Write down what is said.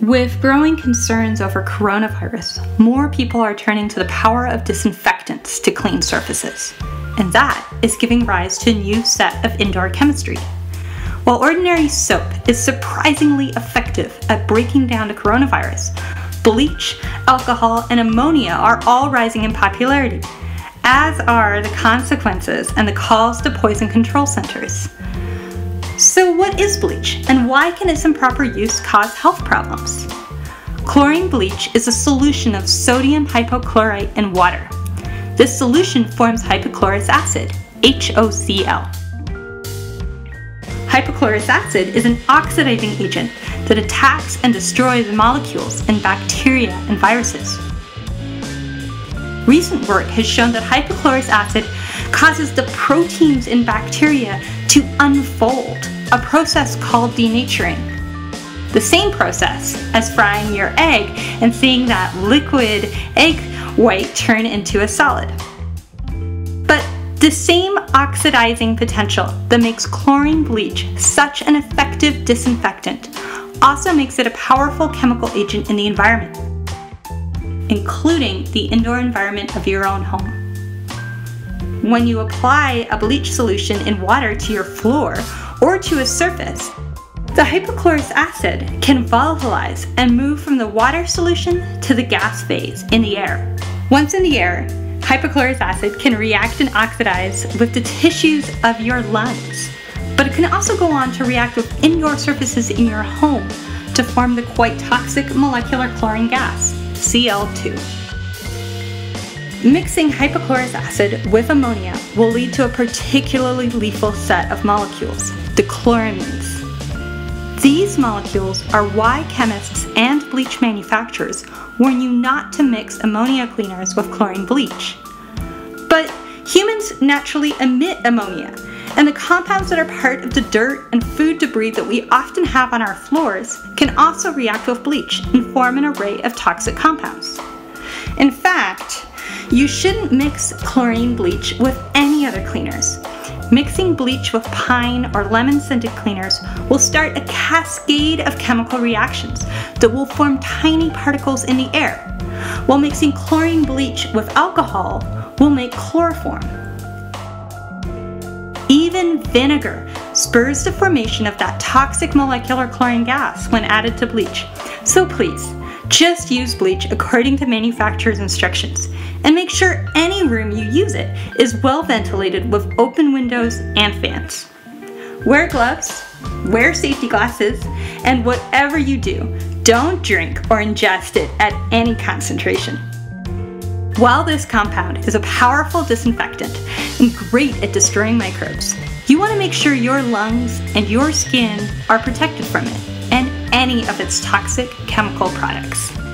With growing concerns over coronavirus, more people are turning to the power of disinfectants to clean surfaces, and that is giving rise to a new set of indoor chemistry. While ordinary soap is surprisingly effective at breaking down the coronavirus, bleach, alcohol, and ammonia are all rising in popularity, as are the consequences and the calls to poison control centers. So what is bleach, and why can its improper use cause health problems? Chlorine bleach is a solution of sodium hypochlorite and water. This solution forms hypochlorous acid, HOCl. Hypochlorous acid is an oxidizing agent that attacks and destroys molecules in bacteria and viruses. Recent work has shown that hypochlorous acid causes the proteins in bacteria to unfold, a process called denaturing. The same process as frying your egg and seeing that liquid egg white turn into a solid. But the same oxidizing potential that makes chlorine bleach such an effective disinfectant also makes it a powerful chemical agent in the environment, including the indoor environment of your own home. When you apply a bleach solution in water to your floor or to a surface, the hypochlorous acid can volatilize and move from the water solution to the gas phase in the air. Once in the air, hypochlorous acid can react and oxidize with the tissues of your lungs, but it can also go on to react with indoor surfaces in your home to form the quite toxic molecular chlorine gas, Cl2. Mixing hypochlorous acid with ammonia will lead to a particularly lethal set of molecules, the chloramines. These molecules are why chemists and bleach manufacturers warn you not to mix ammonia cleaners with chlorine bleach. But humans naturally emit ammonia, and the compounds that are part of the dirt and food debris that we often have on our floors can also react with bleach and form an array of toxic compounds. In fact, you shouldn't mix chlorine bleach with any other cleaners. Mixing bleach with pine or lemon-scented cleaners will start a cascade of chemical reactions that will form tiny particles in the air, while mixing chlorine bleach with alcohol will make chloroform. Even vinegar spurs the formation of that toxic molecular chlorine gas when added to bleach. So please, just use bleach according to manufacturer's instructions, and make sure any room you use it is well ventilated with open windows and fans. Wear gloves, wear safety glasses, and whatever you do, don't drink or ingest it at any concentration. While this compound is a powerful disinfectant and great at destroying microbes, you want to make sure your lungs and your skin are protected from it and any of its toxic chemical products.